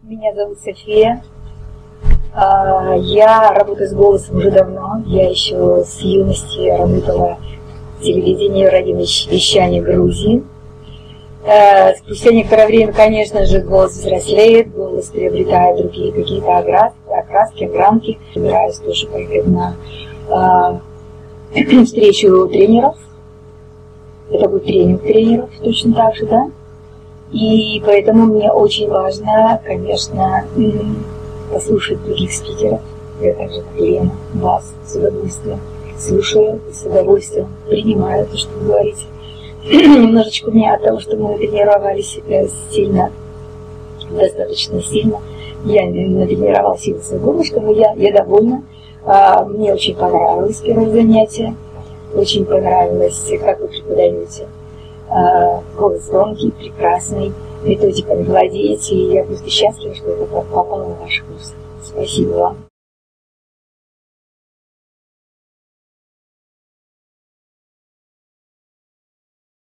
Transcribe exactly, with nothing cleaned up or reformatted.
Меня зовут София. Я работаю с голосом уже давно. Я еще с юности работала в телевидении, в радиовещании Грузии. Спустя некоторое время, конечно же, голос взрослеет, голос приобретает другие какие-то окраски, огранки. Собираюсь тоже поехать на встречу тренеров. Это будет тренинг тренеров, точно так же, да? И поэтому мне очень важно, конечно, послушать других спикеров. Я также, как Лена, вас с удовольствием слушаю, с удовольствием принимаю то, что вы говорите. Немножечко у меня от того, что мы тренировались сильно, достаточно сильно. Я натренировала силу с горлышком, но я, я довольна. Мне очень понравилось первое занятие. Очень понравилось, как вы преподаете. Голос тонкий, прекрасный, методиками владеете, и я просто счастлива, что это попало в ваш курс. Спасибо вам.